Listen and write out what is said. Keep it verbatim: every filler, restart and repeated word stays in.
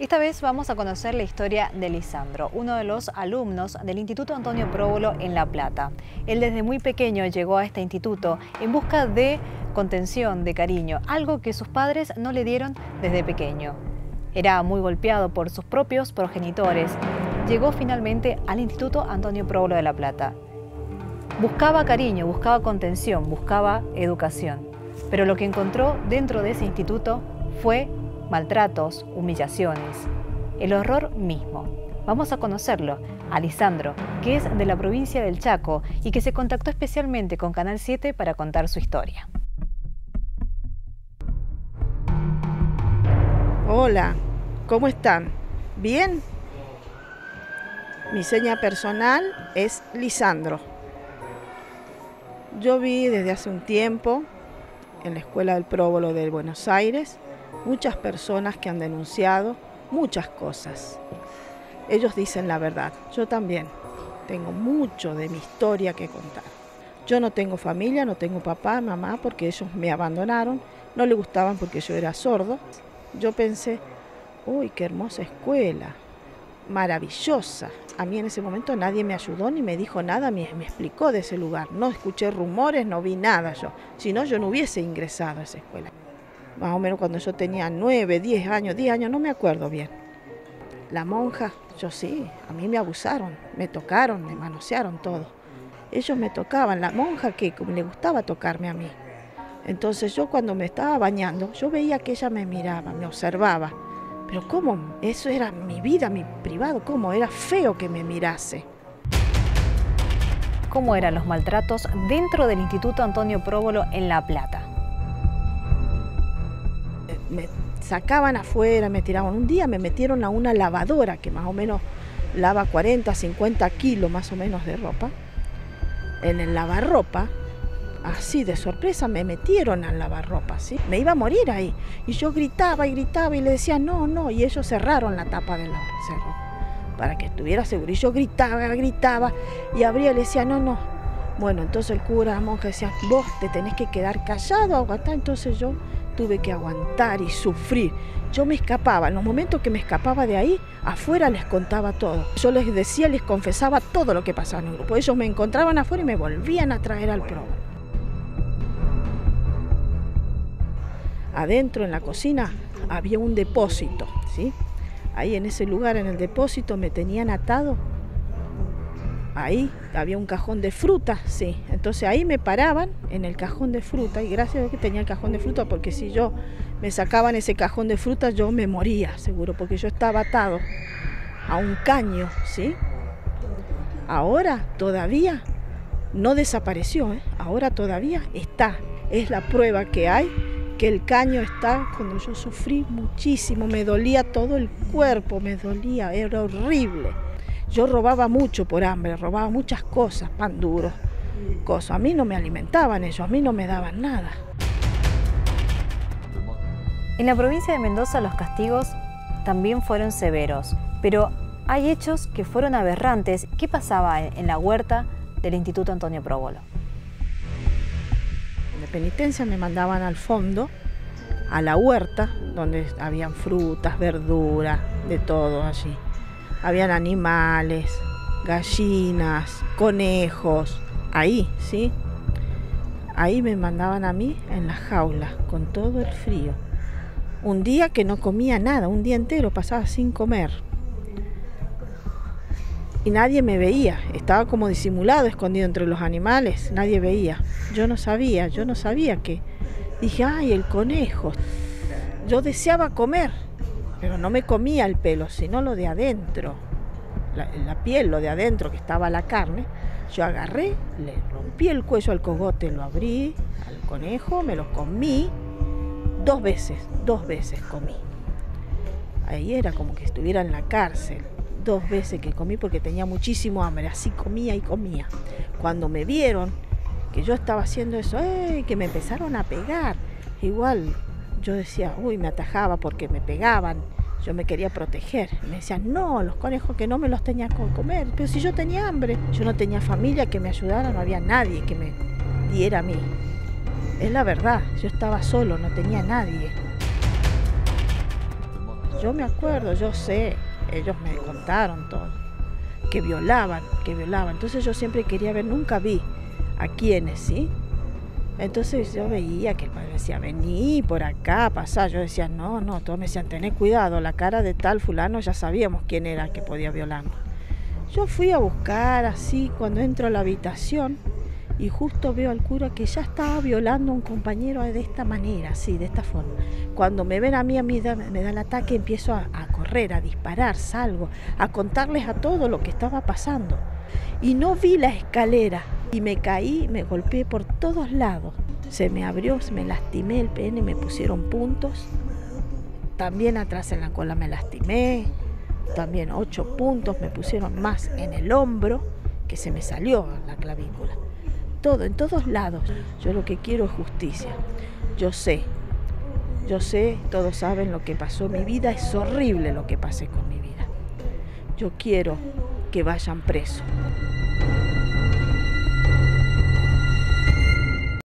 Esta vez vamos a conocer la historia de Lisandro, uno de los alumnos del Instituto Antonio Próbolo en La Plata. Él desde muy pequeño llegó a este instituto en busca de contención, de cariño, algo que sus padres no le dieron desde pequeño. Era muy golpeado por sus propios progenitores. Llegó finalmente al Instituto Antonio Próbolo de La Plata. Buscaba cariño, buscaba contención, buscaba educación. Pero lo que encontró dentro de ese instituto fue maltratos, humillaciones, el horror mismo. Vamos a conocerlo, a Lisandro, que es de la provincia del Chaco y que se contactó especialmente con Canal siete para contar su historia. Hola, ¿cómo están? ¿Bien? Mi seña personal es Lisandro. Yo vi desde hace un tiempo en la Escuela del Próbolo de Buenos Aires muchas personas que han denunciado muchas cosas. Ellos dicen la verdad. Yo también tengo mucho de mi historia que contar. Yo no tengo familia, no tengo papá, mamá, porque ellos me abandonaron. No les gustaban porque yo era sordo. Yo pensé, uy, qué hermosa escuela, maravillosa. A mí en ese momento nadie me ayudó ni me dijo nada, me, me explicó de ese lugar. No escuché rumores, no vi nada yo. Si no, yo no hubiese ingresado a esa escuela. Más o menos cuando yo tenía nueve, diez años, diez años, no me acuerdo bien. La monja, yo sí, a mí me abusaron, me tocaron, me manosearon todo. Ellos me tocaban, la monja que le gustaba tocarme a mí. Entonces yo cuando me estaba bañando, yo veía que ella me miraba, me observaba. Pero ¿cómo? Eso era mi vida, mi privado, ¿cómo? Era feo que me mirase. ¿Cómo eran los maltratos dentro del Instituto Antonio Próbolo en La Plata? Me sacaban afuera, me tiraban. Un día me metieron a una lavadora que más o menos lava cuarenta, cincuenta kilos más o menos de ropa. En el lavarropa, así de sorpresa me metieron al lavarropa, ¿sí? Me iba a morir ahí. Y yo gritaba y gritaba y le decía no, no. Y ellos cerraron la tapa del cerro para que estuviera seguro. Y yo gritaba, gritaba y abría y le decía no, no. Bueno, entonces el cura, la monja decía, vos te tenés que quedar callado, aguantar. Entonces yo tuve que aguantar y sufrir. Yo me escapaba, en los momentos que me escapaba de ahí, afuera les contaba todo. Yo les decía, les confesaba todo lo que pasaba en el grupo. Ellos me encontraban afuera y me volvían a traer al próbolo. Adentro en la cocina había un depósito, ¿sí? Ahí en ese lugar, en el depósito, me tenían atado. Ahí había un cajón de fruta, sí. Entonces ahí me paraban en el cajón de fruta y gracias a Dios que tenía el cajón de fruta porque si yo me sacaban ese cajón de fruta yo me moría, seguro, porque yo estaba atado a un caño, ¿sí? Ahora todavía no desapareció, ¿eh? Ahora todavía está. Es la prueba que hay que el caño está cuando yo sufrí muchísimo, me dolía todo el cuerpo, me dolía, era horrible. Yo robaba mucho por hambre, robaba muchas cosas, pan duro, cosas. A mí no me alimentaban ellos, a mí no me daban nada. En la provincia de Mendoza los castigos también fueron severos, pero hay hechos que fueron aberrantes. ¿Qué pasaba en la huerta del Instituto Antonio Próbolo? De penitencia me mandaban al fondo, a la huerta, donde habían frutas, verduras, de todo allí. Habían animales, gallinas, conejos, ahí, ¿sí? Ahí me mandaban a mí en las jaulas, con todo el frío. Un día que no comía nada, un día entero pasaba sin comer. Y nadie me veía, estaba como disimulado, escondido entre los animales, nadie veía. Yo no sabía, yo no sabía que... Dije, ay, el conejo. Yo deseaba comer. Pero no me comía el pelo, sino lo de adentro, la, la piel, lo de adentro que estaba la carne. Yo agarré, le rompí el cuello al cogote, lo abrí al conejo, me lo comí dos veces, dos veces comí. Ahí era como que estuviera en la cárcel, dos veces que comí porque tenía muchísimo hambre, así comía y comía. Cuando me vieron que yo estaba haciendo eso, ¡eh!, que me empezaron a pegar, igual... Yo decía, uy, me atajaba porque me pegaban, yo me quería proteger. Me decían, no, los conejos que no me los tenía que comer, pero si yo tenía hambre, yo no tenía familia que me ayudara, no había nadie que me diera a mí. Es la verdad, yo estaba solo, no tenía nadie. yo me acuerdo, yo sé, ellos me contaron todo, que violaban, que violaban. Entonces yo siempre quería ver, nunca vi a quiénes, ¿sí? Entonces yo veía que el padre decía, vení por acá, pasá. Yo decía, no, no, todos me decían, tenés cuidado, la cara de tal fulano ya sabíamos quién era el que podía violarnos. Yo fui a buscar así, cuando entro a la habitación, y justo veo al cura que ya estaba violando a un compañero de esta manera, así, de esta forma. Cuando me ven a mí, a mí da, me da el ataque, empiezo a, a correr, a disparar, salgo, a contarles a todo lo que estaba pasando. Y no vi la escalera, y me caí, me golpeé por todos lados. Se me abrió, me lastimé el pene, me pusieron puntos. También atrás en la cola me lastimé, también ocho puntos, me pusieron más en el hombro, que se me salió la clavícula. Todo, en todos lados. Yo lo que quiero es justicia. Yo sé, yo sé, todos saben lo que pasó. Mi vida es horrible lo que pasé con mi vida. Yo quiero que vayan presos.